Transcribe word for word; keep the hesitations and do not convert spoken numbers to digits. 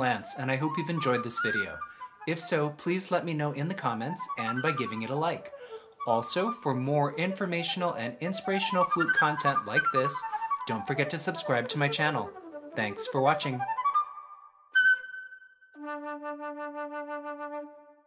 Lance, and I hope you've enjoyed this video. If so, please let me know in the comments and by giving it a like. Also, for more informational and inspirational flute content like this, don't forget to subscribe to my channel. Thanks for watching.